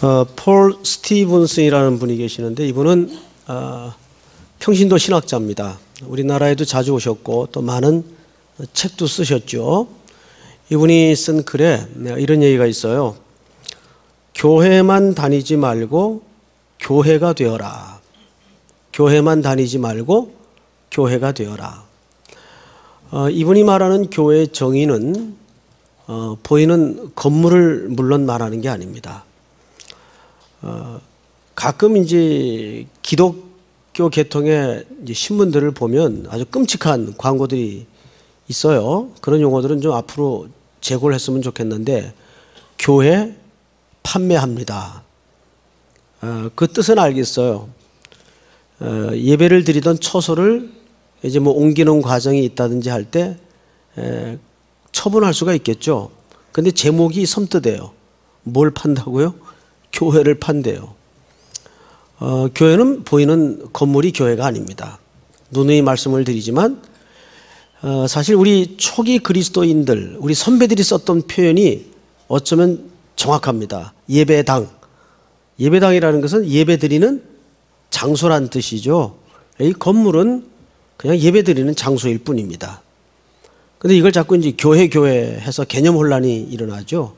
폴 스티븐슨이라는 분이 계시는데 이분은 평신도 신학자입니다. 우리나라에도 자주 오셨고 또 많은 책도 쓰셨죠. 이분이 쓴 글에 이런 얘기가 있어요. 교회만 다니지 말고 교회가 되어라. 교회만 다니지 말고 교회가 되어라. 이분이 말하는 교회의 정의는 보이는 건물을 물론 말하는 게 아닙니다. 가끔 이제 기독교 계통의 이제 신문들을 보면 아주 끔찍한 광고들이 있어요. 그런 용어들은 좀 앞으로 제고를 했으면 좋겠는데, 교회 판매합니다. 그 뜻은 알겠어요. 예배를 드리던 처소를 이제 뭐 옮기는 과정이 있다든지 할 때 처분할 수가 있겠죠. 근데 제목이 섬뜩해요. 뭘 판다고요? 교회를 판대요. 교회는 보이는 건물이 교회가 아닙니다. 누누이 말씀을 드리지만 사실 우리 초기 그리스도인들, 우리 선배들이 썼던 표현이 어쩌면 정확합니다. 예배당. 예배당이라는 것은 예배드리는 장소란 뜻이죠. 이 건물은 그냥 예배드리는 장소일 뿐입니다. 근데 이걸 자꾸 이제 교회 해서 개념 혼란이 일어나죠.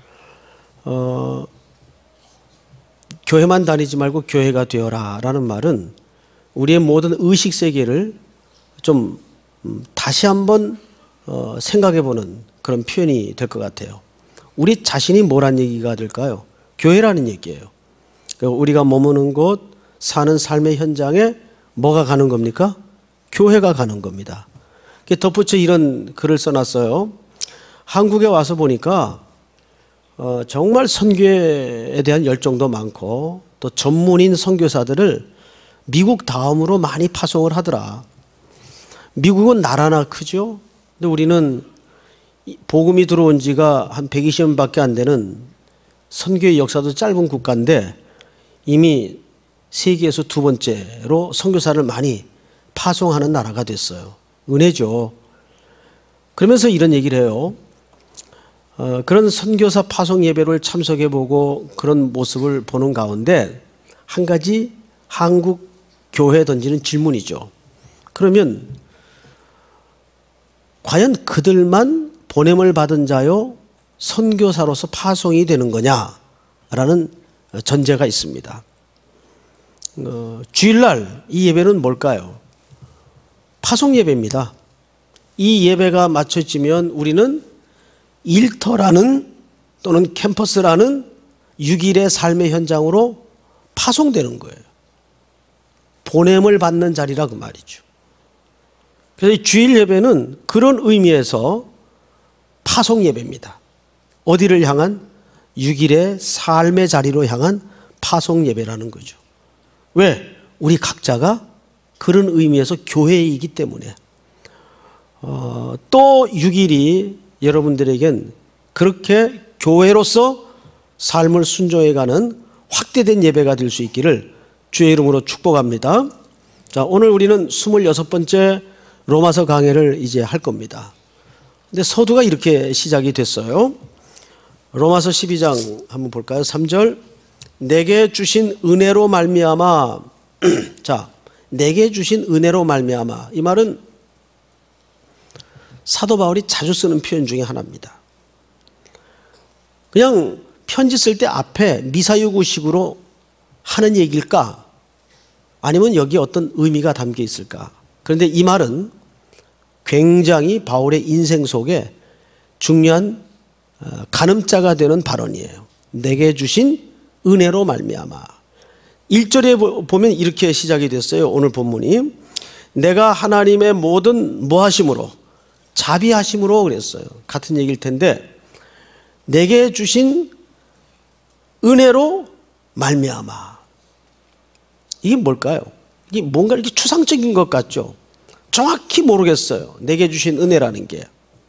교회만 다니지 말고 교회가 되어라 라는 말은 우리의 모든 의식 세계를 좀 다시 한번 생각해보는 그런 표현이 될 것 같아요. 우리 자신이 뭐란 얘기가 될까요? 교회라는 얘기예요. 우리가 머무는 곳, 사는 삶의 현장에 뭐가 가는 겁니까? 교회가 가는 겁니다. 덧붙여 이런 글을 써놨어요. 한국에 와서 보니까 정말 선교에 대한 열정도 많고 또 전문인 선교사들을 미국 다음으로 많이 파송을 하더라. 미국은 나라나 크죠. 근데 우리는 복음이 들어온 지가 한 120년밖에 안 되는 선교의 역사도 짧은 국가인데 이미 세계에서 두 번째로 선교사를 많이 파송하는 나라가 됐어요. 은혜죠. 그러면서 이런 얘기를 해요. 그런 선교사 파송 예배를 참석해보고 그런 모습을 보는 가운데 한 가지 한국 교회에 던지는 질문이죠. 그러면 과연 그들만 보냄을 받은 자요 선교사로서 파송이 되는 거냐라는 전제가 있습니다. 주일날 이 예배는 뭘까요? 파송 예배입니다. 이 예배가 마쳐지면 우리는 일터라는 또는 캠퍼스라는 6일의 삶의 현장으로 파송되는 거예요. 보냄을 받는 자리라 그 말이죠. 그래서 주일 예배는 그런 의미에서 파송 예배입니다. 어디를 향한? 6일의 삶의 자리로 향한 파송 예배라는 거죠. 왜? 우리 각자가 그런 의미에서 교회이기 때문에. 또 6일이 여러분들에겐 그렇게 교회로서 삶을 순종해가는 확대된 예배가 될 수 있기를 주의 이름으로 축복합니다. 자, 오늘 우리는 26번째 로마서 강해를 이제 할 겁니다. 근데 서두가 이렇게 시작이 됐어요. 로마서 12장 한번 볼까요? 3절. 내게 주신 은혜로 말미암아. 자, 내게 주신 은혜로 말미암아. 이 말은 사도 바울이 자주 쓰는 표현 중에 하나입니다. 그냥 편지 쓸 때 앞에 미사유구식으로 하는 얘기일까? 아니면 여기에 어떤 의미가 담겨 있을까? 그런데 이 말은 굉장히 바울의 인생 속에 중요한 가늠자가 되는 발언이에요. 내게 주신 은혜로 말미암아. 1절에 보면 이렇게 시작이 됐어요. 오늘 본문이. 내가 하나님의 모든 뭐하심으로? 자비하심으로 그랬어요. 같은 얘기일 텐데 내게 주신 은혜로 말미암아. 이게 뭘까요? 이게 뭔가 이렇게 추상적인 것 같죠? 정확히 모르겠어요. 내게 주신 은혜라는 게.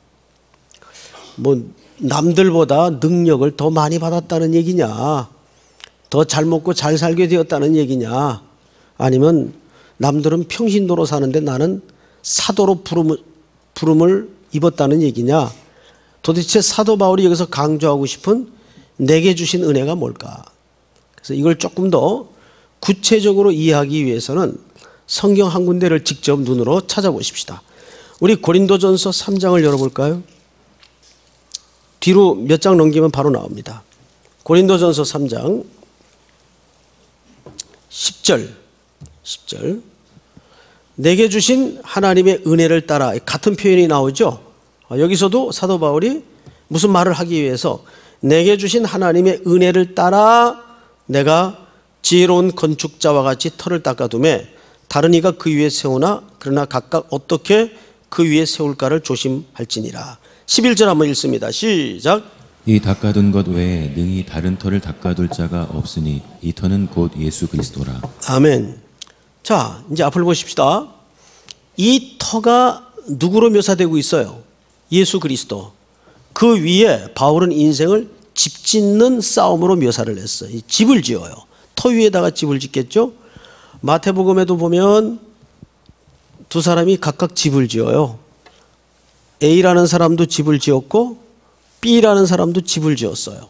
뭐 남들보다 능력을 더 많이 받았다는 얘기냐? 더 잘 먹고 잘 살게 되었다는 얘기냐? 아니면 남들은 평신도로 사는데 나는 사도로 부름을 입었다는 얘기냐? 도대체 사도 바울이 여기서 강조하고 싶은 내게 주신 은혜가 뭘까? 그래서 이걸 조금 더 구체적으로 이해하기 위해서는 성경 한 군데를 직접 눈으로 찾아보십시다. 우리 고린도전서 3장을 열어볼까요? 뒤로 몇 장 넘기면 바로 나옵니다. 고린도전서 3장 10절 내게 주신 하나님의 은혜를 따라 같은 표현이 나오죠. 여기서도 사도 바울이 무슨 말을 하기 위해서 내게 주신 하나님의 은혜를 따라 내가 지혜로운 건축자와 같이 터를 닦아두매 다른 이가 그 위에 세우나 그러나 각각 어떻게 그 위에 세울까를 조심할지니라. 11절 한번 읽습니다. 시작. 이 닦아둔 것 외에 능히 다른 터를 닦아둘 자가 없으니 이 터는 곧 예수 그리스도라. 아멘. 자, 이제 앞을 보십시다. 이 터가 누구로 묘사되고 있어요? 예수 그리스도. 그 위에 바울은 인생을 집 짓는 싸움으로 묘사를 했어요. 집을 지어요. 터 위에다가 집을 짓겠죠? 마태복음에도 보면 두 사람이 각각 집을 지어요. A라는 사람도 집을 지었고 B라는 사람도 집을 지었어요.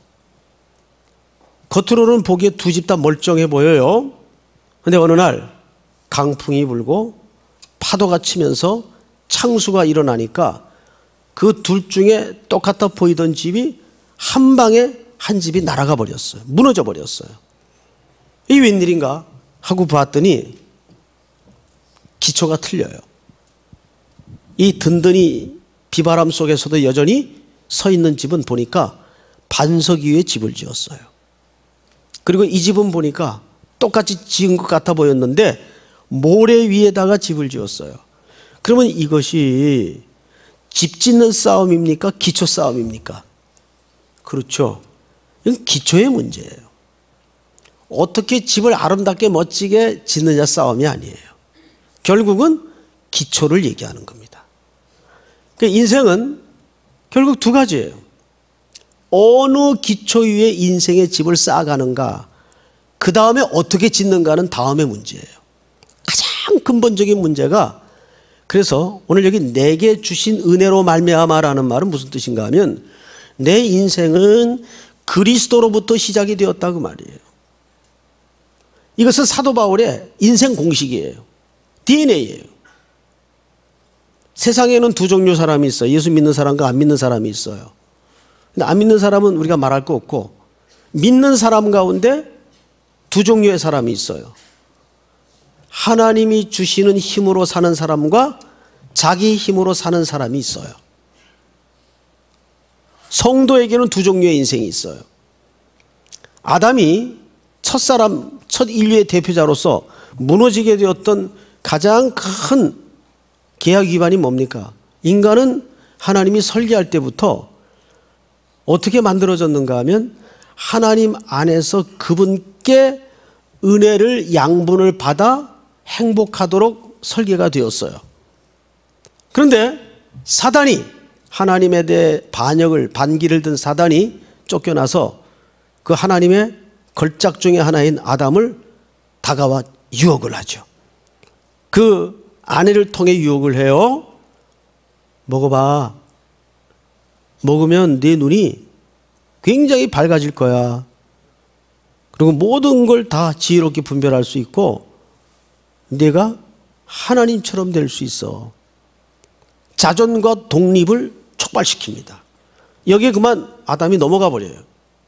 겉으로는 보기에 두 집 다 멀쩡해 보여요. 그런데 어느 날 강풍이 불고 파도가 치면서 창수가 일어나니까 그 둘 중에 똑같아 보이던 집이 한 방에 한 집이 날아가 버렸어요. 무너져 버렸어요. 이게 웬일인가 하고 봤더니 기초가 틀려요. 이 든든히 비바람 속에서도 여전히 서 있는 집은 보니까 반석 위에 집을 지었어요. 그리고 이 집은 보니까 똑같이 지은 것 같아 보였는데 모래 위에다가 집을 지었어요. 그러면 이것이 집 짓는 싸움입니까? 기초 싸움입니까? 그렇죠. 이건 기초의 문제예요. 어떻게 집을 아름답게 멋지게 짓느냐 싸움이 아니에요. 결국은 기초를 얘기하는 겁니다. 그러니까 인생은 결국 두 가지예요. 어느 기초 위에 인생의 집을 쌓아가는가, 그 다음에 어떻게 짓는가는 다음의 문제예요. 가장 근본적인 문제가, 그래서 오늘 여기 내게 주신 은혜로 말미암아라는 말은 무슨 뜻인가 하면 내 인생은 그리스도로부터 시작이 되었다고 말이에요. 이것은 사도 바울의 인생 공식이에요. DNA예요. 세상에는 두 종류 사람이 있어요. 예수 믿는 사람과 안 믿는 사람이 있어요. 근데 안 믿는 사람은 우리가 말할 거 없고, 믿는 사람 가운데 두 종류의 사람이 있어요. 하나님이 주시는 힘으로 사는 사람과 자기 힘으로 사는 사람이 있어요. 성도에게는 두 종류의 인생이 있어요. 아담이 첫사람, 첫 인류의 대표자로서 무너지게 되었던 가장 큰 계약 위반이 뭡니까? 인간은 하나님이 설계할 때부터 어떻게 만들어졌는가 하면 하나님 안에서 그분께 은혜를 양분을 받아 행복하도록 설계가 되었어요. 그런데 사단이, 하나님에 대해 반기를 든 사단이 쫓겨나서 그 하나님의 걸작 중에 하나인 아담을 다가와 유혹을 하죠. 그 아내를 통해 유혹을 해요. 먹어봐. 먹으면 네 눈이 굉장히 밝아질 거야. 그리고 모든 걸 다 지혜롭게 분별할 수 있고 네가 하나님처럼 될 수 있어. 자존과 독립을 촉발시킵니다. 여기에 그만 아담이 넘어가 버려요.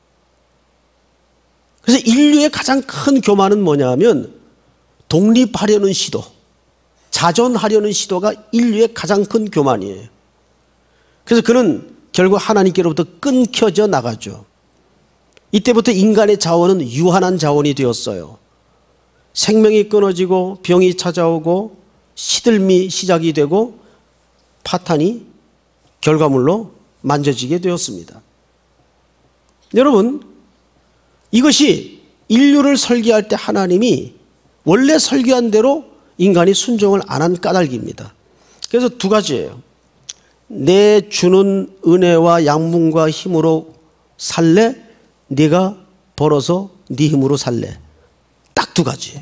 그래서 인류의 가장 큰 교만은 뭐냐면 독립하려는 시도, 자존하려는 시도가 인류의 가장 큰 교만이에요. 그래서 그는 결국 하나님께로부터 끊겨져 나가죠. 이때부터 인간의 자원은 유한한 자원이 되었어요. 생명이 끊어지고 병이 찾아오고 시들미 시작이 되고 파탄이 결과물로 만져지게 되었습니다. 여러분, 이것이 인류를 설계할 때 하나님이 원래 설계한 대로 인간이 순종을 안 한 까닭입니다. 그래서 두 가지예요. 내 주는 은혜와 양분과 힘으로 살래? 네가 벌어서 네 힘으로 살래? 딱 두 가지예요.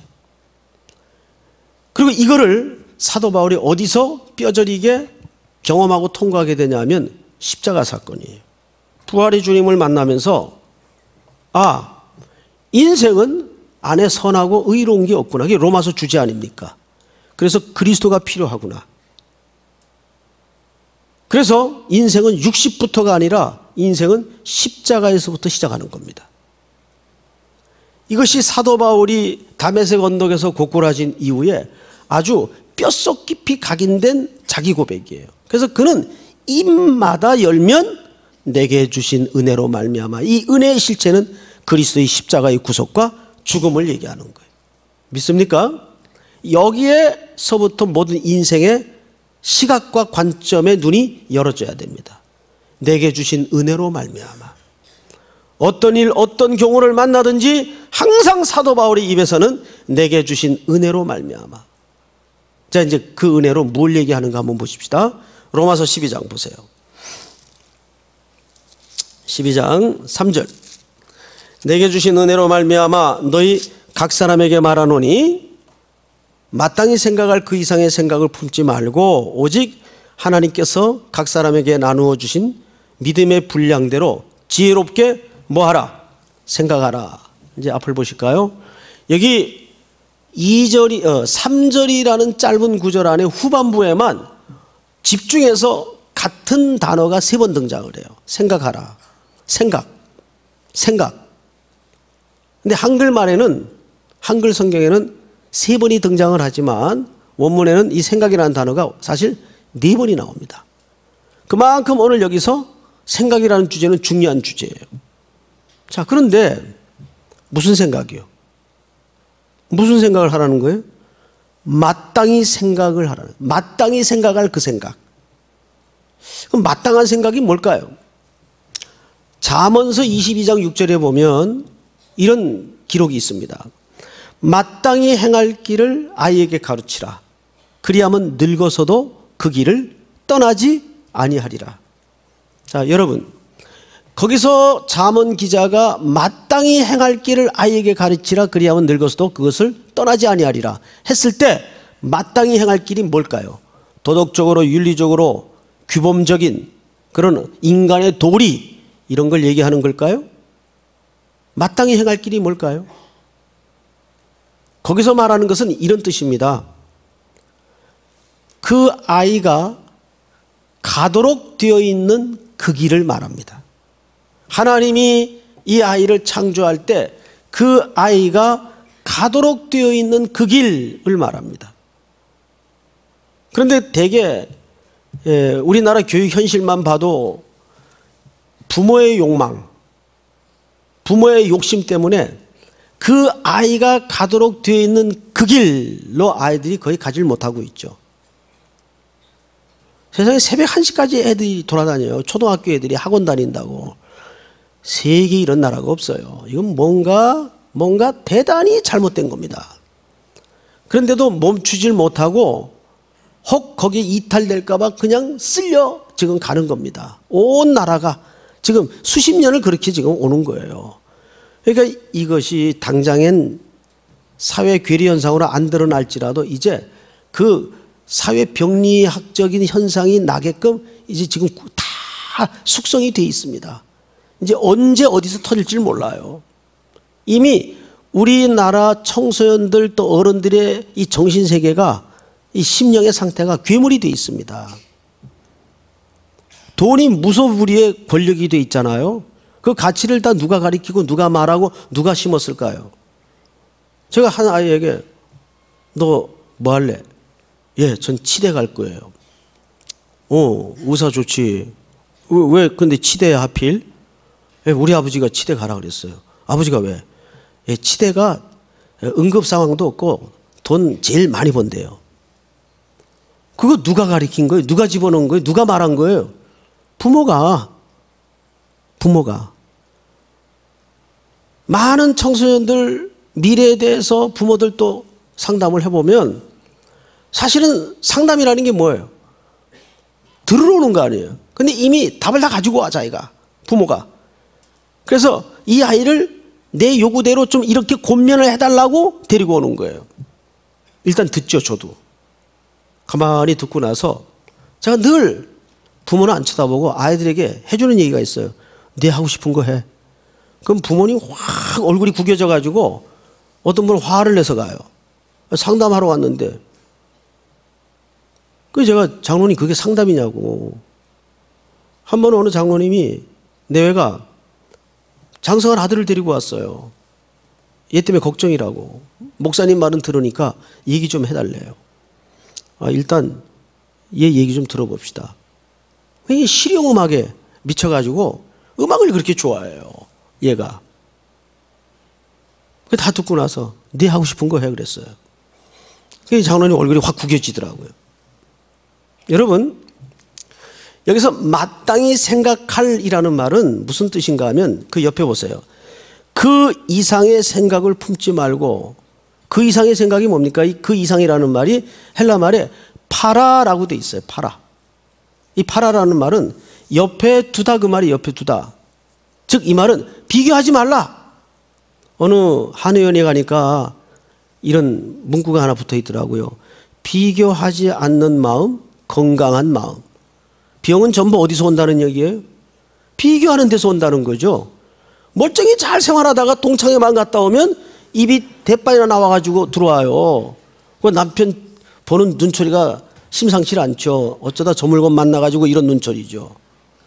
그리고 이거를 사도 바울이 어디서 뼈저리게 경험하고 통과하게 되냐면 십자가 사건이에요. 부활의 주님을 만나면서 인생은 안에 선하고 의로운 게 없구나. 그게 로마서 주제 아닙니까? 그래서 그리스도가 필요하구나. 그래서 인생은 60부터가 아니라 인생은 십자가에서부터 시작하는 겁니다. 이것이 사도 바울이 다메섹 언덕에서 고꾸라진 이후에 아주 뼛속 깊이 각인된 자기 고백이에요. 그래서 그는 입마다 열면 내게 주신 은혜로 말미암아, 이 은혜의 실체는 그리스도의 십자가의 구속과 죽음을 얘기하는 거예요. 믿습니까? 여기에서부터 모든 인생의 시각과 관점의 눈이 열어져야 됩니다. 내게 주신 은혜로 말미암아. 어떤 일, 어떤 경우를 만나든지 항상 사도 바울의 입에서는 내게 주신 은혜로 말미암아. 자, 이제 그 은혜로 뭘 얘기하는가 한번 보십시다. 로마서 12장 보세요. 12장 3절. 내게 주신 은혜로 말미암아 너희 각 사람에게 말하노니 마땅히 생각할 그 이상의 생각을 품지 말고 오직 하나님께서 각 사람에게 나누어 주신 믿음의 분량대로 지혜롭게 뭐하라? 생각하라. 이제 앞을 보실까요? 여기 3절이라는 짧은 구절 안에 후반부에만 집중해서 같은 단어가 3번 등장을 해요. 생각하라. 생각. 근데 한글말에는, 한글 성경에는 3번이 등장을 하지만 원문에는 이 생각이라는 단어가 사실 4번이 나옵니다. 그만큼 오늘 여기서 생각이라는 주제는 중요한 주제예요. 자, 그런데 무슨 생각이요? 무슨 생각을 하라는 거예요? 마땅히 생각을 하라는, 마땅히 생각할 그 생각. 그럼 마땅한 생각이 뭘까요? 잠언서 22장 6절에 보면 이런 기록이 있습니다. 마땅히 행할 길을 아이에게 가르치라. 그리하면 늙어서도 그 길을 떠나지 아니하리라. 자, 여러분, 거기서 잠언 기자가 마땅히 행할 길을 아이에게 가르치라. 그리하면 늙어서도 그것을 떠나지 아니하리라 했을 때 마땅히 행할 길이 뭘까요? 도덕적으로, 윤리적으로, 규범적인 그런 인간의 도리, 이런 걸 얘기하는 걸까요? 마땅히 행할 길이 뭘까요? 거기서 말하는 것은 이런 뜻입니다. 그 아이가 가도록 되어 있는 그 길을 말합니다. 하나님이 이 아이를 창조할 때 그 아이가 가도록 되어 있는 그 길을 말합니다. 그런데 대개 우리나라 교육 현실만 봐도 부모의 욕망, 부모의 욕심 때문에 그 아이가 가도록 되어 있는 그 길로 아이들이 거의 가지를 못하고 있죠. 세상에 새벽 1시까지 애들이 돌아다녀요. 초등학교 애들이 학원 다닌다고. 세계에 이런 나라가 없어요. 이건 뭔가 대단히 잘못된 겁니다. 그런데도 멈추질 못하고 혹 거기에 이탈될까 봐 그냥 쓸려 지금 가는 겁니다. 온 나라가 지금 수십 년을 그렇게 지금 오는 거예요. 그러니까 이것이 당장엔 사회 괴리 현상으로 안 드러날지라도 이제 그 사회 병리학적인 현상이 나게끔 이제 지금 다 숙성이 돼 있습니다. 이제 언제 어디서 터질지 몰라요. 이미 우리나라 청소년들 또 어른들의 이 정신세계가, 이 심령의 상태가 괴물이 돼 있습니다. 돈이 무소불위의 권력이 돼 있잖아요. 그 가치를 다 누가 가리키고 누가 말하고 누가 심었을까요? 제가 한 아이에게 너 뭐 할래? 예, 전 치대 갈 거예요. 의사 좋지. 왜 근데 치대에 하필? 예, 우리 아버지가 치대 가라 그랬어요. 아버지가 왜? 예, 치대가 응급 상황도 없고 돈 제일 많이 번대요. 그거 누가 가리킨 거예요? 누가 집어넣은 거예요? 누가 말한 거예요? 부모가. 많은 청소년들 미래에 대해서 부모들도 상담을 해보면 사실은 상담이라는 게 뭐예요? 들으러 오는 거 아니에요. 근데 이미 답을 다 가지고 와, 자기가, 부모가. 그래서 이 아이를 내 요구대로 좀 이렇게 권면을 해달라고 데리고 오는 거예요. 일단 듣죠, 저도. 가만히 듣고 나서 제가 늘 부모는 안 쳐다보고 아이들에게 해주는 얘기가 있어요. 네 하고 싶은 거 해. 그럼 부모님 확 얼굴이 구겨져 가지고 어떤 분은 화를 내서 가요. 상담하러 왔는데. 그래서 제가 장로님 그게 상담이냐고. 한 번 어느 장로님이 내외가 장성한 아들을 데리고 왔어요. 얘 때문에 걱정이라고. 목사님 말은 들으니까 얘기 좀 해달래요. 일단 얘 얘기 좀 들어봅시다. 이 실용음악에 미쳐가지고 음악을 그렇게 좋아해요. 얘가. 다 듣고 나서 네 하고 싶은 거 해 그랬어요. 장로님 얼굴이 확 구겨지더라고요. 여러분, 여기서 마땅히 생각할이라는 말은 무슨 뜻인가 하면 그 옆에 보세요. 그 이상의 생각을 품지 말고, 그 이상의 생각이 뭡니까? 그 이상이라는 말이 헬라 말에 파라라고 돼 있어요. 파라. 이 파라라는 말은 옆에 두다, 그 말이 옆에 두다. 즉 이 말은 비교하지 말라. 어느 한의원에 가니까 이런 문구가 하나 붙어 있더라고요. 비교하지 않는 마음, 건강한 마음. 병은 전부 어디서 온다는 얘기예요? 비교하는 데서 온다는 거죠. 멀쩡히 잘 생활하다가 동창회만 갔다 오면 입이 대빨이나 나와가지고 들어와요. 그 남편 보는 눈초리가 심상치 않죠. 어쩌다 저 물건 만나가지고 이런 눈초리죠.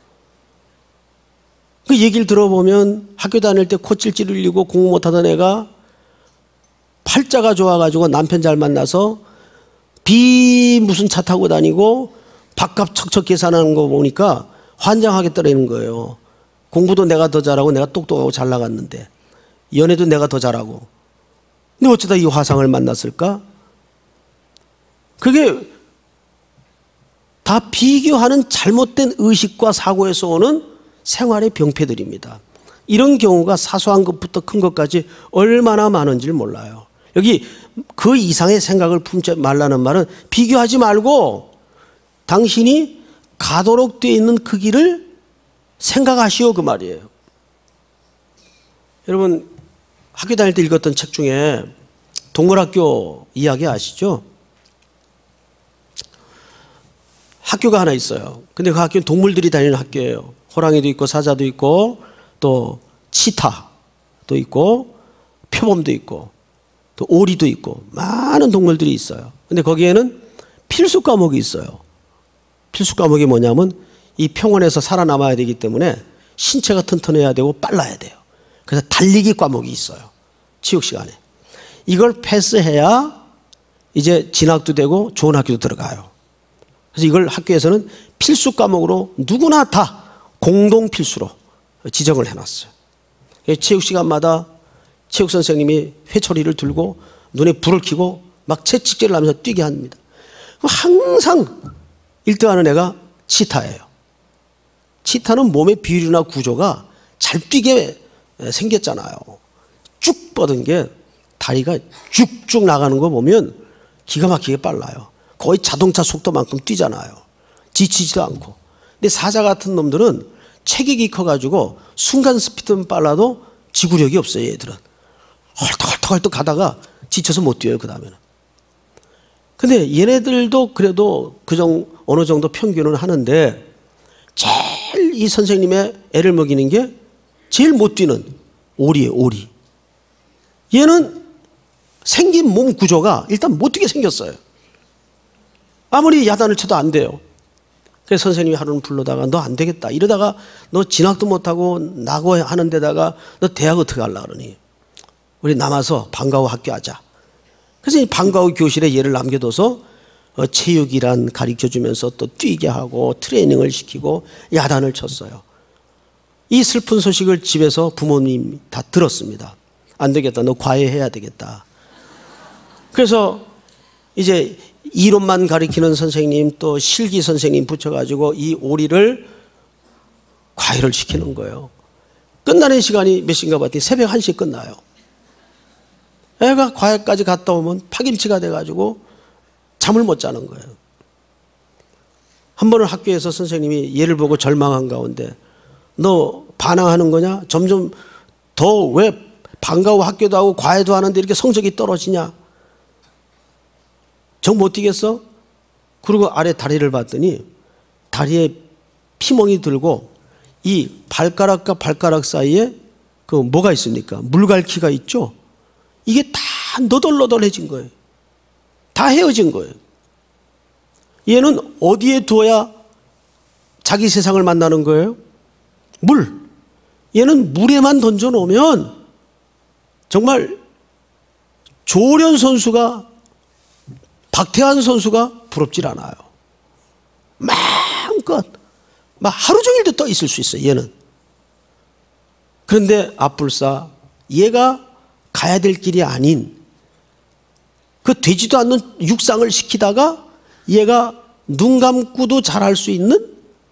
그 얘기를 들어보면 학교 다닐 때 코찔찔 흘리고 공부 못하던 애가 팔자가 좋아가지고 남편 잘 만나서 무슨 차 타고 다니고 밥값 척척 계산하는 거 보니까 환장하겠더라는 거예요. 공부도 내가 더 잘하고 내가 똑똑하고 잘 나갔는데 연애도 내가 더 잘하고. 근데 어쩌다 이 화상을 만났을까? 그게 다 비교하는 잘못된 의식과 사고에서 오는 생활의 병폐들입니다. 이런 경우가 사소한 것부터 큰 것까지 얼마나 많은지를 몰라요. 여기 그 이상의 생각을 품지 말라는 말은 비교하지 말고 당신이 가도록 되어 있는 그 길을 생각하시오, 그 말이에요. 여러분, 학교 다닐 때 읽었던 책 중에 동물학교 이야기 아시죠? 학교가 하나 있어요. 근데 그 학교는 동물들이 다니는 학교예요. 호랑이도 있고 사자도 있고 또 치타도 있고 표범도 있고 또 오리도 있고 많은 동물들이 있어요. 근데 거기에는 필수 과목이 있어요. 필수 과목이 뭐냐면 이 평원에서 살아남아야 되기 때문에 신체가 튼튼해야 되고 빨라야 돼요. 그래서 달리기 과목이 있어요. 체육 시간에. 이걸 패스해야 이제 진학도 되고 좋은 학교도 들어가요. 그래서 이걸 학교에서는 필수 과목으로 누구나 다 공동 필수로 지정을 해놨어요. 체육 시간마다 체육 선생님이 회초리를 들고 눈에 불을 켜고 막 채찍질을 하면서 뛰게 합니다. 항상 1등하는 애가 치타예요. 치타는 몸의 비율이나 구조가 잘 뛰게 생겼잖아요. 쭉 뻗은 게 다리가 쭉쭉 나가는 거 보면 기가 막히게 빨라요. 거의 자동차 속도만큼 뛰잖아요. 지치지도 않고. 근데 사자 같은 놈들은 체격이 커가지고 순간 스피드는 빨라도 지구력이 없어요. 얘들은 헐떡헐떡 가다가 지쳐서 못 뛰어요. 그 다음에는. 근데 얘네들도 그래도 어느 정도 평균은 하는데 제일 이 선생님의 애를 먹이는 게 제일 못 뛰는 오리예요. 오리. 얘는 생긴 몸 구조가 일단 못 뛰게 생겼어요. 아무리 야단을 쳐도 안 돼요. 그래서 선생님이 하루는 불러다가 너 안 되겠다. 이러다가 너 진학도 못하고 나고 하는 데다가 너 대학 어떻게 하려고 그러니. 우리 남아서 방과후 학교하자. 그래서 이 방과후 교실에 얘를 남겨둬서 체육이란 가르쳐주면서 또 뛰게 하고 트레이닝을 시키고 야단을 쳤어요. 이 슬픈 소식을 집에서 부모님 다 들었습니다. 안 되겠다. 너 과외해야 되겠다. 그래서 이제 이론만 가르치는 선생님 또 실기 선생님 붙여가지고 이 오리를 과외를 시키는 거예요. 끝나는 시간이 몇 시인가 봤더니 새벽 1시에 끝나요. 애가 과외까지 갔다 오면 파김치가 돼가지고 잠을 못 자는 거예요. 한 번은 학교에서 선생님이 얘를 보고 절망한 가운데 너 반항하는 거냐? 점점 더 왜 방과후 학교도 하고 과외도 하는데 이렇게 성적이 떨어지냐? 정 못 뛰겠어? 그리고 아래 다리를 봤더니 다리에 피멍이 들고 이 발가락과 발가락 사이에 그 뭐가 있습니까? 물갈퀴가 있죠. 이게 다 너덜너덜해진 거예요. 다 헤어진 거예요. 얘는 어디에 두어야 자기 세상을 만나는 거예요? 물. 얘는 물에만 던져놓으면 정말 조련 선수가, 박태환 선수가 부럽질 않아요. 마음껏 막 하루 종일도 떠 있을 수 있어요, 얘는. 그런데 앞불사, 얘가 가야 될 길이 아닌 그 되지도 않는 육상을 시키다가 얘가 눈 감고도 잘할 수 있는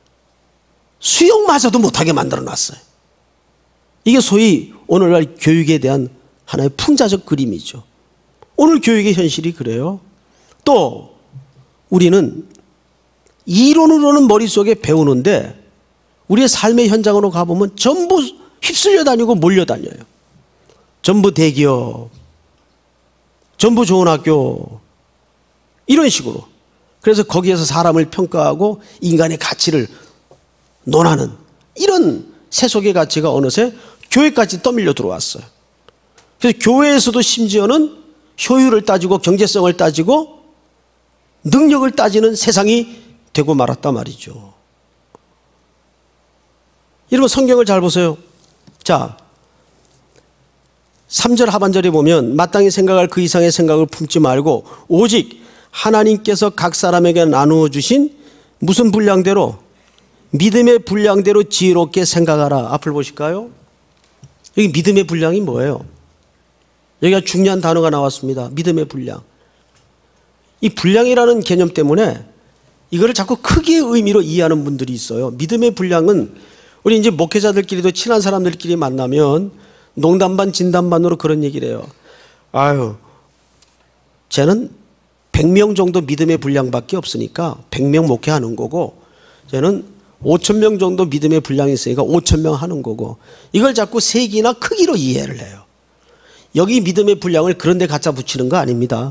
수영마저도 못하게 만들어 놨어요. 이게 소위 오늘날 교육에 대한 하나의 풍자적 그림이죠. 오늘 교육의 현실이 그래요. 또 우리는 이론으로는 머릿속에 배우는데 우리의 삶의 현장으로 가보면 전부 휩쓸려 다니고 몰려 다녀요. 전부 대기업, 전부 좋은 학교, 이런 식으로. 그래서 거기에서 사람을 평가하고 인간의 가치를 논하는 이런 세속의 가치가 어느새 교회까지 떠밀려 들어왔어요. 그래서 교회에서도 심지어는 효율을 따지고 경제성을 따지고 능력을 따지는 세상이 되고 말았단 말이죠. 여러분 성경을 잘 보세요. 자, 3절 하반절에 보면 마땅히 생각할 그 이상의 생각을 품지 말고 오직 하나님께서 각 사람에게 나누어 주신 무슨 분량대로, 믿음의 분량대로 지혜롭게 생각하라. 앞을 보실까요? 여기 믿음의 분량이 뭐예요? 여기가 중요한 단어가 나왔습니다. 믿음의 분량. 이 분량이라는 개념 때문에 이거를 자꾸 크기의 의미로 이해하는 분들이 있어요. 믿음의 분량은 우리 이제 목회자들끼리도 친한 사람들끼리 만나면 농담 반 진담 반으로 그런 얘기를 해요. 아유, 쟤는 100명 정도 믿음의 분량밖에 없으니까 100명 목회하는 거고, 쟤는 5,000명 정도 믿음의 분량이 있으니까 5,000명 하는 거고, 이걸 자꾸 세기나 크기로 이해를 해요. 여기 믿음의 분량을 그런 데 갖다 붙이는 거 아닙니다.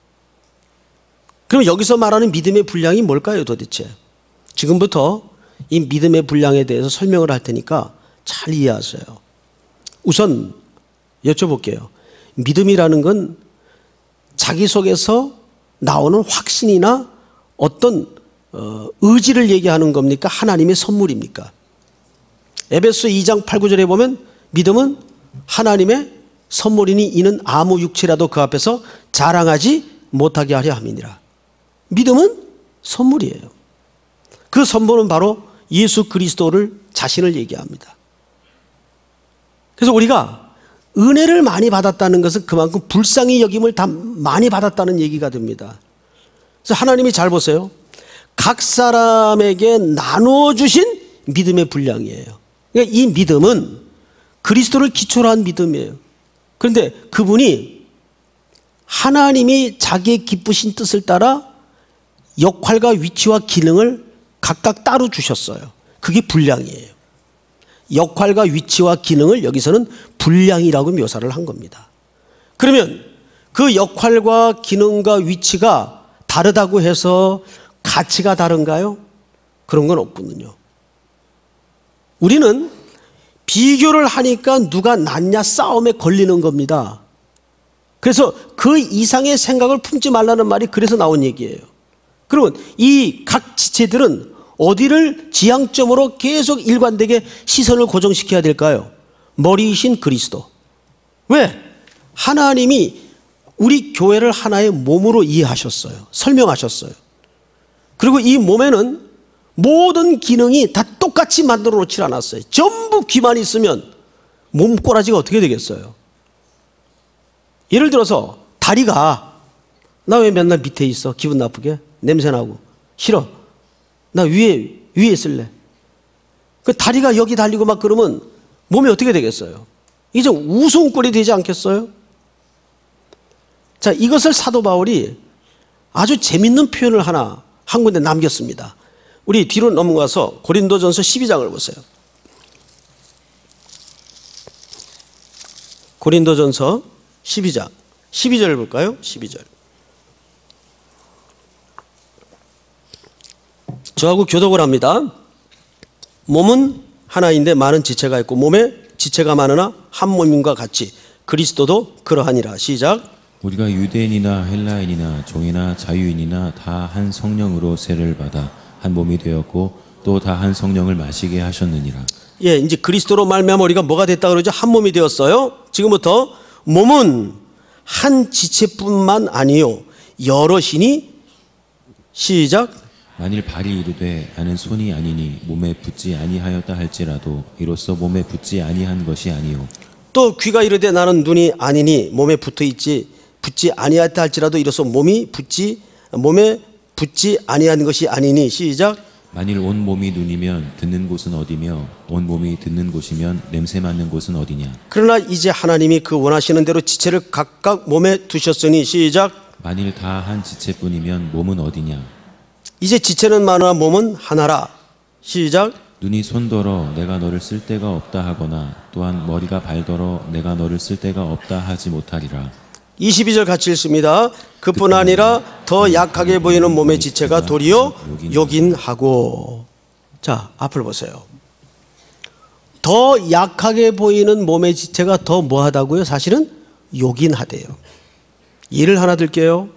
그럼 여기서 말하는 믿음의 분량이 뭘까요 도대체? 지금부터 이 믿음의 분량에 대해서 설명을 할 테니까 잘 이해하세요. 우선 여쭤볼게요. 믿음이라는 건 자기 속에서 나오는 확신이나 어떤 의지를 얘기하는 겁니까? 하나님의 선물입니까? 에베소 2장 8, 9절에 보면 믿음은 하나님의 선물이니 이는 아무 육체라도 그 앞에서 자랑하지 못하게 하려 함이니라. 믿음은 선물이에요. 그 선물은 바로 예수 그리스도를 자신을 얘기합니다. 그래서 우리가 은혜를 많이 받았다는 것은 그만큼 불쌍히 여김을 다 많이 받았다는 얘기가 됩니다. 그래서 하나님이 잘 보세요. 각 사람에게 나누어 주신 믿음의 분량이에요. 그러니까 이 믿음은 그리스도를 기초로 한 믿음이에요. 그런데 그분이 하나님이 자기의 기쁘신 뜻을 따라 역할과 위치와 기능을 각각 따로 주셨어요. 그게 분량이에요. 역할과 위치와 기능을 여기서는 분량이라고 묘사를 한 겁니다. 그러면 그 역할과 기능과 위치가 다르다고 해서 가치가 다른가요? 그런 건 없거든요. 우리는 비교를 하니까 누가 낫냐 싸움에 걸리는 겁니다. 그래서 그 이상의 생각을 품지 말라는 말이 그래서 나온 얘기예요. 그러면 이 각 지체들은 어디를 지향점으로 계속 일관되게 시선을 고정시켜야 될까요? 머리이신 그리스도. 왜? 하나님이 우리 교회를 하나의 몸으로 이해하셨어요. 설명하셨어요. 그리고 이 몸에는 모든 기능이 다 똑같이 만들어 놓지 않았어요. 전부 귀만 있으면 몸꼬라지가 어떻게 되겠어요? 예를 들어서 다리가, 나 왜 맨날 밑에 있어? 기분 나쁘게? 냄새나고 싫어. 나 위에 있을래. 그 다리가 여기 달리고 막 그러면 몸이 어떻게 되겠어요? 이제 우스운꼴이 되지 않겠어요? 자, 이것을 사도 바울이 아주 재밌는 표현을 하나 한 군데 남겼습니다. 우리 뒤로 넘어가서 고린도전서 12장을 보세요. 고린도전서 12장 12절을 볼까요? 12절. 저하고 교독을 합니다. 몸은 하나인데 많은 지체가 있고 몸에 지체가 많으나 한 몸임과 같이 그리스도도 그러하니라. 시작. 우리가 유대인이나 헬라인이나 종이나 자유인이나 다 한 성령으로 세를 받아 한 몸이 되었고 또 다 한 성령을 마시게 하셨느니라. 예, 이제 그리스도로 말미암아 우리가 뭐가 됐다 그러죠? 한 몸이 되었어요. 지금부터 몸은 한 지체뿐만 아니요 여럿이니. 시작. 만일 발이 이르되 나는 손이 아니니 몸에 붙지 아니하였다 할지라도 이로써 몸에 붙지 아니한 것이 아니요. 또 귀가 이르되 나는 눈이 아니니 몸에 붙지 아니하였다 할지라도 이로써 몸에 붙지 아니한 것이 아니니. 시작. 만일 온 몸이 눈이면 듣는 곳은 어디며 온 몸이 듣는 곳이면 냄새 맡는 곳은 어디냐. 그러나 이제 하나님이 그 원하시는 대로 지체를 각각 몸에 두셨으니. 시작. 만일 다 한 지체뿐이면 몸은 어디냐. 이제 지체는 많으나 몸은 하나라. 시작. 눈이 손더러 내가 너를 쓸 데가 없다 하거나 또한 머리가 발더러 내가 너를 쓸 데가 없다 하지 못하리라. 22절 같이 읽습니다. 그뿐 아니라 더 약하게 보이는 몸의 지체가 도리어 요긴하고. 자, 앞을 보세요. 더 약하게 보이는 몸의 지체가 더 뭐하다고요? 사실은 요긴하대요. 예를 하나 들게요.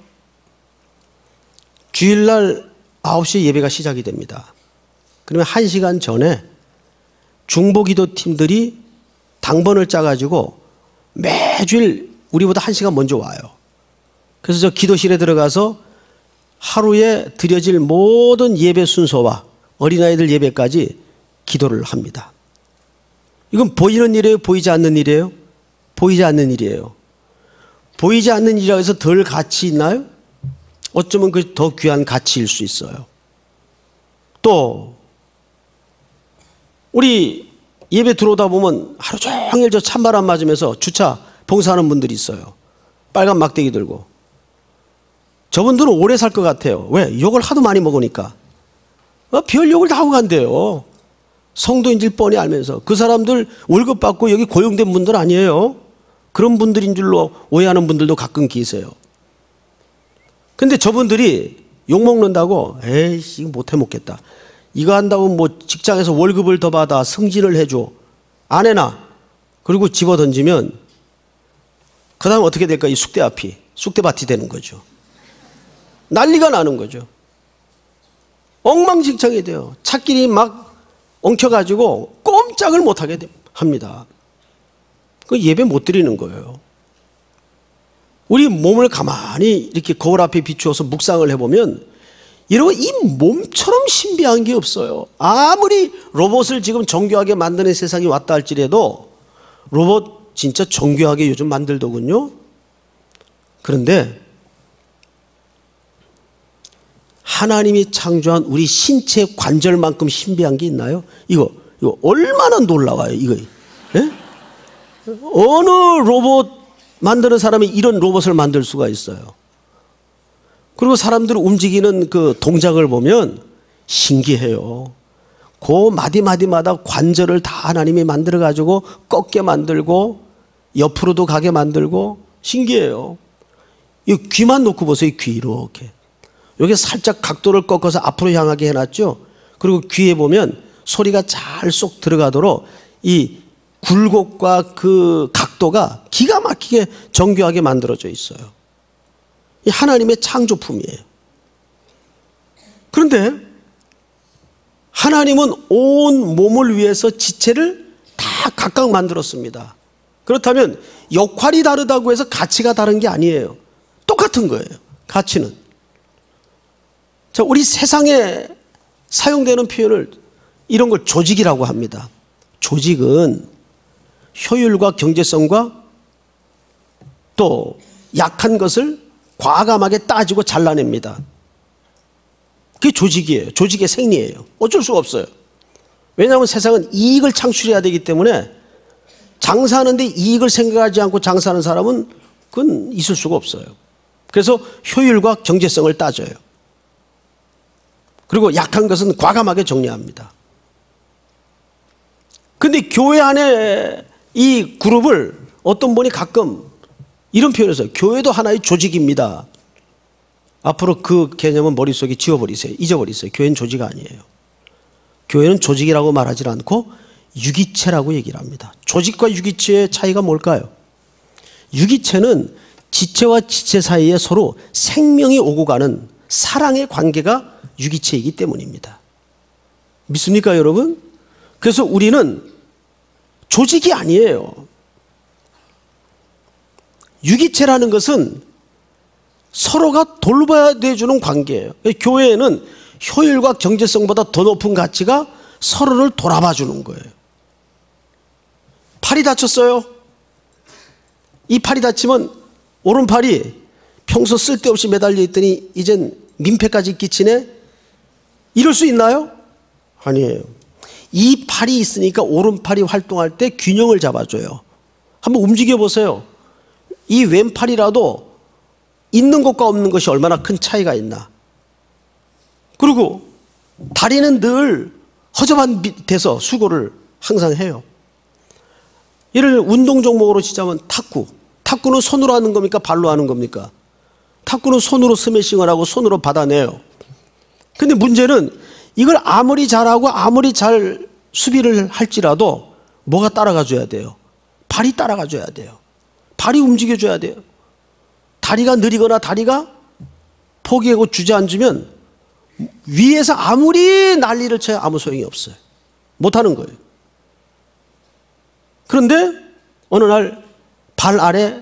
주일날 9시에 예배가 시작이 됩니다. 그러면 1시간 전에 중보기도 팀들이 당번을 짜가지고 매주일 우리보다 1시간 먼저 와요. 그래서 저 기도실에 들어가서 하루에 드려질 모든 예배 순서와 어린아이들 예배까지 기도를 합니다. 이건 보이는 일이에요? 보이지 않는 일이에요? 보이지 않는 일이에요. 보이지 않는 일이라고 해서 덜 가치 있나요? 어쩌면 그 더 귀한 가치일 수 있어요. 또 우리 예배 들어오다 보면 하루 종일 저 찬바람 맞으면서 주차 봉사하는 분들이 있어요. 빨간 막대기 들고. 저분들은 오래 살 것 같아요. 왜? 욕을 하도 많이 먹으니까. 별 욕을 다 하고 간대요. 성도인 줄 뻔히 알면서. 그 사람들 월급 받고 여기 고용된 분들 아니에요. 그런 분들인 줄로 오해하는 분들도 가끔 계세요. 근데 저분들이 욕 먹는다고 에이씨 이거 못해 먹겠다. 이거 한다고 뭐 직장에서 월급을 더 받아 승진을 해줘. 안 해놔. 그리고 집어 던지면 그 다음 어떻게 될까? 이 쑥대밭이 되는 거죠. 난리가 나는 거죠. 엉망진창이 돼요. 차끼리 막 엉켜가지고 꼼짝을 못하게 합니다. 그 예배 못 드리는 거예요. 우리 몸을 가만히 이렇게 거울 앞에 비추어서 묵상을 해보면 이러고 이 몸처럼 신비한 게 없어요. 아무리 로봇을 지금 정교하게 만드는 세상이 왔다 할지라도 로봇 진짜 정교하게 요즘 만들더군요. 그런데 하나님이 창조한 우리 신체 관절만큼 신비한 게 있나요? 이거 얼마나 놀라워요. 이거. 예? 어느 로봇 만드는 사람이 이런 로봇을 만들 수가 있어요. 그리고 사람들 움직이는 그 동작을 보면 신기해요. 그 마디마디마다 관절을 다 하나님이 만들어 가지고 꺾게 만들고 옆으로도 가게 만들고 신기해요. 이 귀만 놓고 보세요. 귀 이렇게. 여기 살짝 각도를 꺾어서 앞으로 향하게 해놨죠. 그리고 귀에 보면 소리가 잘 쏙 들어가도록 이 굴곡과 그 각도가 기가 막히게 정교하게 만들어져 있어요. 이 하나님의 창조품이에요. 그런데 하나님은 온 몸을 위해서 지체를 다 각각 만들었습니다. 그렇다면 역할이 다르다고 해서 가치가 다른 게 아니에요. 똑같은 거예요. 가치는. 자, 우리 세상에 사용되는 표현을 이런 걸 조직이라고 합니다. 조직은 효율과 경제성과 또 약한 것을 과감하게 따지고 잘라냅니다. 그게 조직이에요. 조직의 생리예요. 어쩔 수가 없어요. 왜냐하면 세상은 이익을 창출해야 되기 때문에 장사하는데 이익을 생각하지 않고 장사하는 사람은 그건 있을 수가 없어요. 그래서 효율과 경제성을 따져요. 그리고 약한 것은 과감하게 정리합니다. 근데 교회 안에 이 그룹을 어떤 분이 가끔 이런 표현을 써요. 교회도 하나의 조직입니다. 앞으로 그 개념은 머릿속에 지워버리세요. 잊어버리세요. 교회는 조직 아니에요. 교회는 조직이라고 말하지 않고 유기체라고 얘기를 합니다. 조직과 유기체의 차이가 뭘까요? 유기체는 지체와 지체 사이에 서로 생명이 오고 가는 사랑의 관계가 유기체이기 때문입니다. 믿습니까, 여러분? 그래서 우리는 조직이 아니에요. 유기체라는 것은 서로가 돌봐야 주는 관계예요. 교회에는 효율과 경제성보다 더 높은 가치가 서로를 돌아봐 주는 거예요. 팔이 다쳤어요. 이 팔이 다치면 오른팔이 평소 쓸데없이 매달려 있더니 이젠 민폐까지 끼치네? 이럴 수 있나요? 아니에요. 이 팔이 있으니까 오른팔이 활동할 때 균형을 잡아줘요. 한번 움직여 보세요. 이 왼팔이라도 있는 것과 없는 것이 얼마나 큰 차이가 있나. 그리고 다리는 늘 허접한 밑에서 수고를 항상 해요. 예를 들어 운동 종목으로 치자면 탁구. 탁구는 손으로 하는 겁니까? 발로 하는 겁니까? 탁구는 손으로 스매싱을 하고 손으로 받아내요. 근데 문제는 이걸 아무리 잘하고 아무리 잘 수비를 할지라도 뭐가 따라가 줘야 돼요? 발이 따라가 줘야 돼요. 발이 움직여 줘야 돼요. 다리가 느리거나 다리가 포기하고 주저앉으면 위에서 아무리 난리를 쳐야 아무 소용이 없어요. 못하는 거예요. 그런데 어느 날 발 아래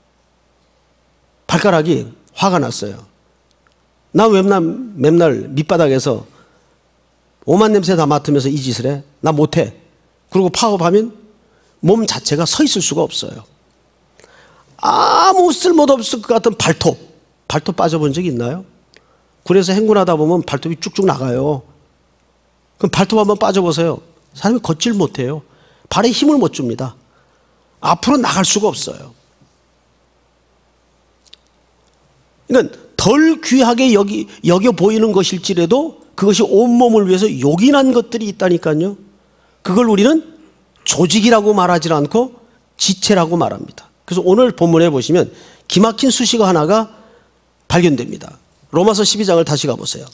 발가락이 화가 났어요. 나 맨날 밑바닥에서 오만 냄새 다 맡으면서 이 짓을 해? 나 못해. 그리고 파업하면 몸 자체가 서 있을 수가 없어요. 아무 쓸모도 없을 것 같은 발톱 빠져본 적 있나요? 굴에서 행군하다 보면 발톱이 쭉쭉 나가요. 그럼 발톱 한번 빠져보세요. 사람이 걷질 못해요. 발에 힘을 못 줍니다. 앞으로 나갈 수가 없어요. 그러니까 덜 귀하게 여겨 보이는 것일지라도 그것이 온몸을 위해서 요긴한 것들이 있다니까요. 그걸 우리는 조직이라고 말하지 않고 지체라고 말합니다. 그래서 오늘 본문에 보시면 기막힌 수식어 하나가 발견됩니다. 로마서 12장을 다시 가보세요.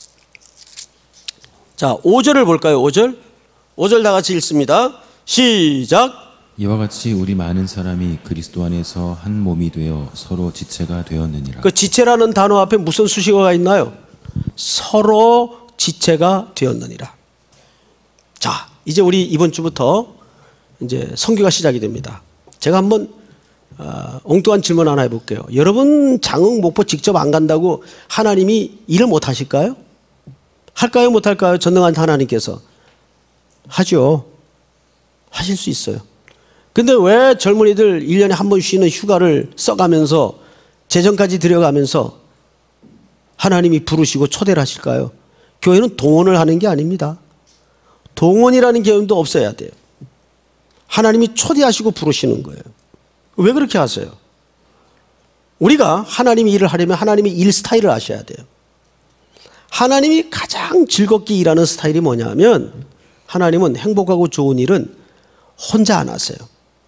자, 5절을 볼까요? 5절. 5절 다 같이 읽습니다. 시작. 이와 같이 우리 많은 사람이 그리스도 안에서 한 몸이 되어 서로 지체가 되었느니라. 그 지체라는 단어 앞에 무슨 수식어가 있나요? 서로 지체가 되었느니라. 자, 이제 우리 이번 주부터 이제 선교가 시작이 됩니다. 제가 한번 엉뚱한 질문 하나 해볼게요. 여러분 장흥 목포 직접 안 간다고 하나님이 일을 못 하실까요? 할까요? 못 할까요? 전능한 하나님께서 하죠. 하실 수 있어요. 근데 왜 젊은이들 1년에 한 번 쉬는 휴가를 써가면서 재정까지 들여가면서 하나님이 부르시고 초대를 하실까요? 교회는 동원을 하는 게 아닙니다. 동원이라는 개념도 없어야 돼요. 하나님이 초대하시고 부르시는 거예요. 왜 그렇게 하세요? 우리가 하나님이 일을 하려면 하나님이 일 스타일을 아셔야 돼요. 하나님이 가장 즐겁게 일하는 스타일이 뭐냐면 하나님은 행복하고 좋은 일은 혼자 안 하세요.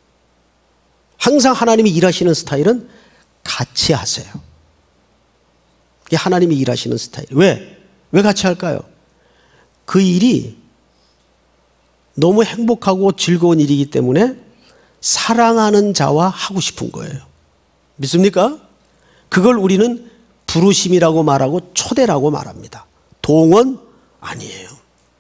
항상 하나님이 일하시는 스타일은 같이 하세요. 이게 하나님이 일하시는 스타일. 왜 같이 할까요? 그 일이 너무 행복하고 즐거운 일이기 때문에 사랑하는 자와 하고 싶은 거예요. 믿습니까? 그걸 우리는 부르심이라고 말하고 초대라고 말합니다. 동원 아니에요.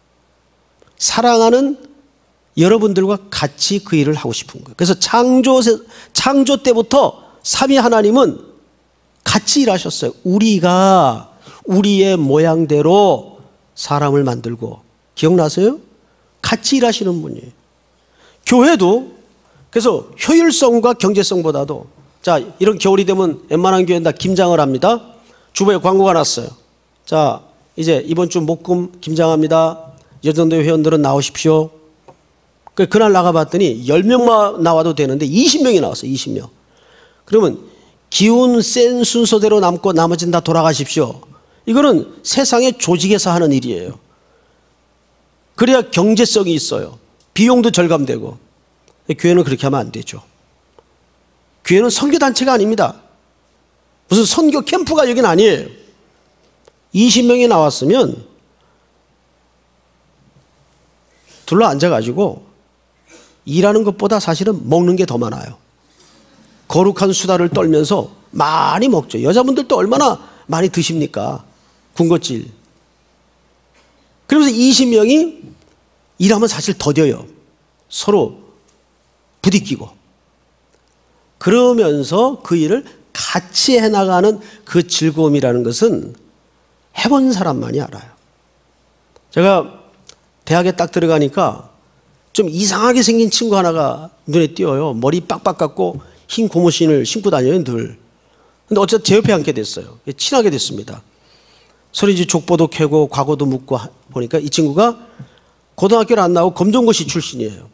사랑하는 여러분들과 같이 그 일을 하고 싶은 거예요. 그래서 창조 때부터 삼위 하나님은 같이 일하셨어요. 우리가 우리의 모양대로 사람을 만들고, 기억나세요? 같이 일하시는 분이에요. 교회도 그래서 효율성과 경제성보다도, 자, 이런 겨울이 되면 웬만한 교회는 다 김장을 합니다. 주보에 광고가 났어요. 자, 이제 이번 주 목금 김장합니다. 여전도회 회원들은 나오십시오. 그날 나가봤더니 10명만 나와도 되는데 20명이 나왔어요. 20명. 그러면 기운 센 순서대로 남고 나머지는 다 돌아가십시오. 이거는 세상의 조직에서 하는 일이에요. 그래야 경제성이 있어요. 비용도 절감되고. 교회는 그렇게 하면 안 되죠. 교회는 선교단체가 아닙니다. 무슨 선교 캠프가 여긴 아니에요. 20명이 나왔으면 둘러 앉아가지고 일하는 것보다 사실은 먹는 게 더 많아요. 거룩한 수다를 떨면서 많이 먹죠. 여자분들도 얼마나 많이 드십니까? 군것질. 그러면서 20명이 일하면 사실 더뎌요. 서로 부딪히고. 그러면서 그 일을 같이 해나가는 그 즐거움이라는 것은 해본 사람만이 알아요. 제가 대학에 딱 들어가니까 좀 이상하게 생긴 친구 하나가 눈에 띄어요. 머리 빡빡 깎고 흰 고무신을 신고 다녀요, 늘. 근데 어쨌든 제 옆에 앉게 됐어요. 친하게 됐습니다. 서로 이제 족보도 캐고 과거도 묻고 보니까 이 친구가 고등학교를 안 나오고 검정고시 출신이에요.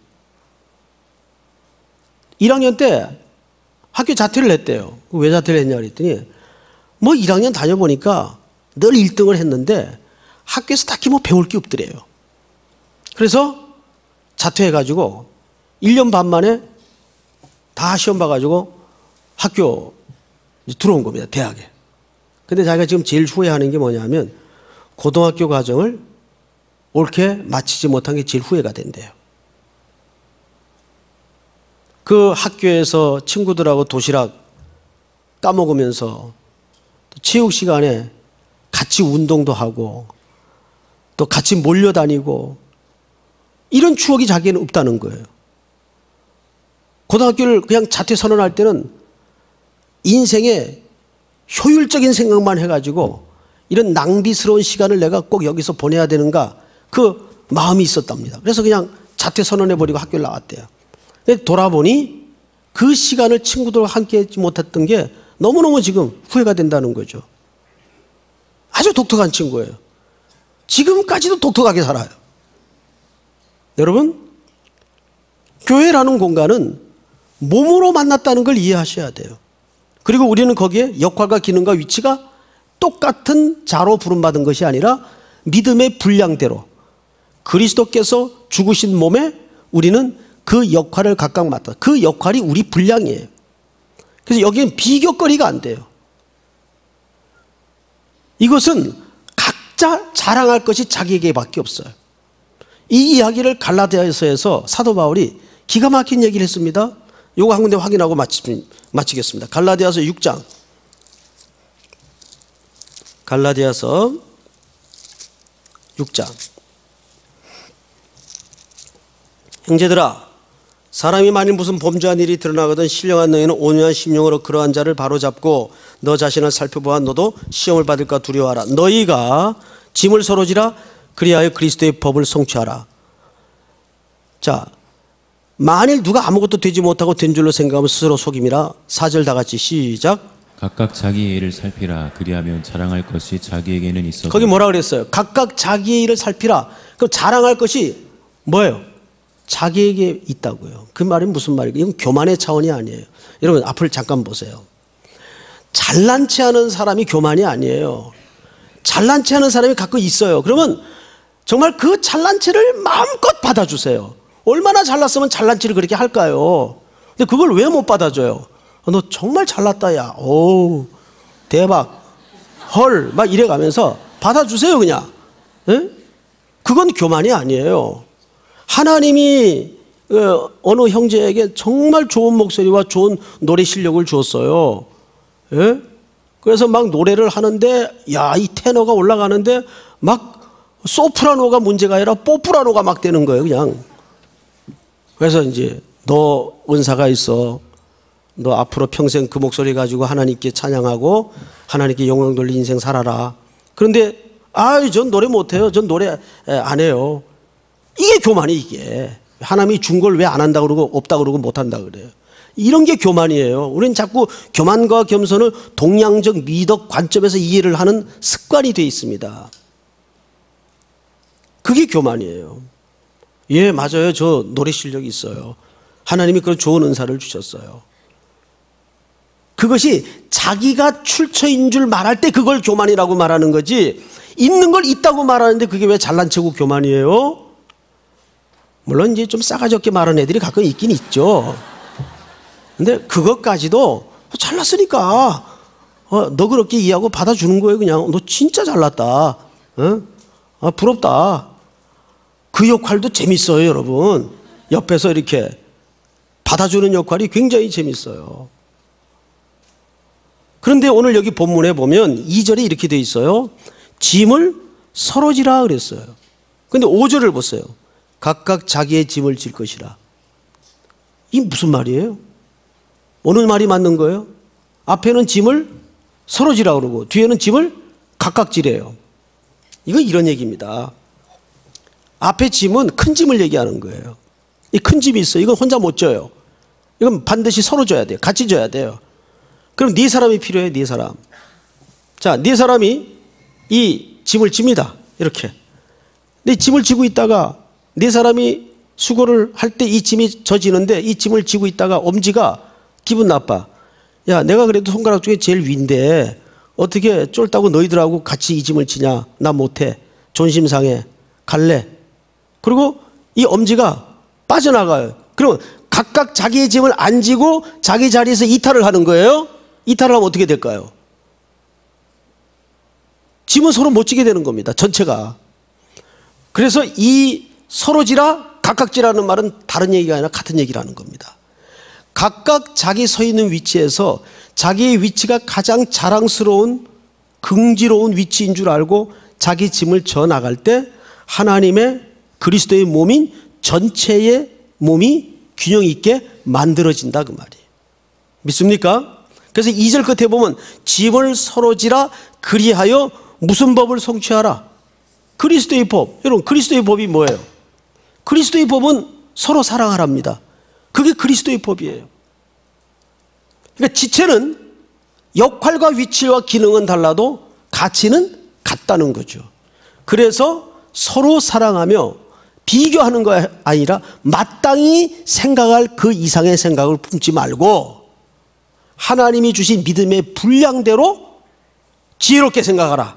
1학년 때 학교 자퇴를 했대요. 왜 자퇴를 했냐 그랬더니 뭐 1학년 다녀보니까 늘 1등을 했는데 학교에서 딱히 뭐 배울 게 없더래요. 그래서 자퇴해가지고 1년 반 만에 다 시험 봐가지고 학교 들어온 겁니다. 대학에. 근데 자기가 지금 제일 후회하는 게 뭐냐면 고등학교 과정을 옳게 마치지 못한 게 제일 후회가 된대요. 그 학교에서 친구들하고 도시락 까먹으면서 체육 시간에 같이 운동도 하고 또 같이 몰려다니고 이런 추억이 자기에는 없다는 거예요. 고등학교를 그냥 자퇴 선언할 때는 인생에 효율적인 생각만 해가지고 이런 낭비스러운 시간을 내가 꼭 여기서 보내야 되는가 그 마음이 있었답니다. 그래서 그냥 자퇴 선언해버리고 학교를 나왔대요. 근데 돌아보니 그 시간을 친구들과 함께 했지 못했던 게 너무너무 지금 후회가 된다는 거죠. 아주 독특한 친구예요. 지금까지도 독특하게 살아요. 여러분, 교회라는 공간은 몸으로 만났다는 걸 이해하셔야 돼요. 그리고 우리는 거기에 역할과 기능과 위치가 똑같은 자로 부름받은 것이 아니라 믿음의 분량대로 그리스도께서 죽으신 몸에 우리는 그 역할을 각각 맡아. 그 역할이 우리 분량이에요. 그래서 여기엔 비교거리가 안 돼요. 이것은 각자 자랑할 것이 자기에게밖에 없어요. 이 이야기를 갈라디아서에서 사도 바울이 기가 막힌 얘기를 했습니다. 요거 한 군데 확인하고 마치겠습니다. 갈라디아서 6장. 갈라디아서 6장. 형제들아, 사람이 만일 무슨 범죄한 일이 드러나거든 신령한 너희는 온유한 심령으로 그러한 자를 바로잡고 너 자신을 살펴보아 너도 시험을 받을까 두려워하라. 너희가 짐을 서로 지라 그리하여 그리스도의 법을 성취하라. 자, 만일 누가 아무것도 되지 못하고 된 줄로 생각하면 스스로 속임이라. 4절 다 같이 시작. 각각 자기의 일을 살피라. 그리하면 자랑할 것이 자기에게는 있어도. 거기 뭐라 그랬어요? 각각 자기의 일을 살피라. 그럼 자랑할 것이 뭐예요? 자기에게 있다고요. 그 말이 무슨 말이에요? 이건 교만의 차원이 아니에요. 여러분 앞을 잠깐 보세요. 잘난 체 하는 사람이 교만이 아니에요. 잘난 체 하는 사람이 가끔 있어요. 그러면 정말 그 잘난 체를 마음껏 받아주세요. 얼마나 잘났으면 잘난 체를 그렇게 할까요? 근데 그걸 왜 못 받아줘요? 너 정말 잘났다 야. 오 대박 헐 막 이래가면서 받아주세요 그냥. 에? 그건 교만이 아니에요. 하나님이 어느 형제에게 정말 좋은 목소리와 좋은 노래 실력을 주었어요. 예? 그래서 막 노래를 하는데 야, 이 테너가 올라가는데 막 소프라노가 문제가 아니라 뽀프라노가 막 되는 거예요 그냥. 그래서 이제 너 은사가 있어. 너 앞으로 평생 그 목소리 가지고 하나님께 찬양하고 하나님께 영광 돌릴 인생 살아라. 그런데 아유 전 노래 못해요. 전 노래 안 해요. 이게 교만이 이게. 하나님이 준 걸 왜 안 한다 그러고 없다 그러고 못한다 그래요. 이런 게 교만이에요. 우리는 자꾸 교만과 겸손을 동양적 미덕 관점에서 이해를 하는 습관이 되어 있습니다. 그게 교만이에요. 예 맞아요. 저 노래 실력이 있어요. 하나님이 그런 좋은 은사를 주셨어요. 그것이 자기가 출처인 줄 말할 때 그걸 교만이라고 말하는 거지 있는 걸 있다고 말하는데 그게 왜 잘난 체고 교만이에요? 물론 이제 좀 싸가지 없게 말하는 애들이 가끔 있긴 있죠. 근데 그것까지도 잘났으니까 너 그렇게 이해하고 받아주는 거예요. 그냥 너 진짜 잘났다. 부럽다. 그 역할도 재밌어요 여러분. 옆에서 이렇게 받아주는 역할이 굉장히 재밌어요. 그런데 오늘 여기 본문에 보면 2절에 이렇게 돼 있어요. 짐을 서로 지라 그랬어요. 그런데 5절을 보세요. 각각 자기의 짐을 질 것이라. 이게 무슨 말이에요? 어느 말이 맞는 거예요? 앞에는 짐을 서로 지라 그러고 뒤에는 짐을 각각 지래요. 이건 이런 얘기입니다. 앞에 짐은 큰 짐을 얘기하는 거예요. 이 큰 짐이 있어요. 이건 혼자 못 져요. 이건 반드시 서로 져야 돼요. 같이 져야 돼요. 그럼 네 사람이 필요해. 네 사람. 자, 네 사람이 이 짐을 집니다. 이렇게. 근데 짐을 지고 있다가 네 사람이 수고를 할 때 이 짐이 져지는데 이 짐을 지고 있다가 엄지가 기분 나빠. 야, 내가 그래도 손가락 중에 제일 위인데 어떻게 쫄다고 너희들하고 같이 이 짐을 지냐. 나 못해. 존심 상해. 갈래. 그리고 이 엄지가 빠져나가요. 그럼 각각 자기의 짐을 안 지고 자기 자리에서 이탈을 하는 거예요. 이탈을 하면 어떻게 될까요? 짐은 서로 못 지게 되는 겁니다. 전체가. 그래서 이 서로 지라 각각 지라는 말은 다른 얘기가 아니라 같은 얘기라는 겁니다. 각각 자기 서 있는 위치에서 자기의 위치가 가장 자랑스러운 긍지로운 위치인 줄 알고 자기 짐을 져 나갈 때 하나님의 그리스도의 몸인 전체의 몸이 균형 있게 만들어진다 그 말이에요. 믿습니까? 그래서 2절 끝에 보면 짐을 서로 지라 그리하여 무슨 법을 성취하라? 그리스도의 법. 여러분 그리스도의 법이 뭐예요? 그리스도의 법은 서로 사랑하랍니다. 그게 그리스도의 법이에요. 그러니까 지체는 역할과 위치와 기능은 달라도 가치는 같다는 거죠. 그래서 서로 사랑하며 비교하는 거 아니라 마땅히 생각할 그 이상의 생각을 품지 말고 하나님이 주신 믿음의 분량대로 지혜롭게 생각하라.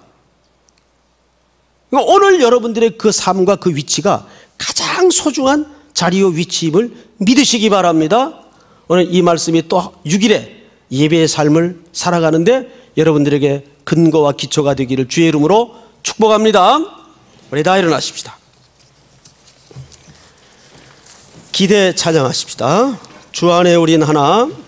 오늘 여러분들의 그 삶과 그 위치가 가장 소중한 자리요 위치임을 믿으시기 바랍니다. 오늘 이 말씀이 또 6일에 예배의 삶을 살아가는데 여러분들에게 근거와 기초가 되기를 주의 이름으로 축복합니다. 우리 다 일어나십시다. 기대 찬양하십시다. 주 안에 우린 하나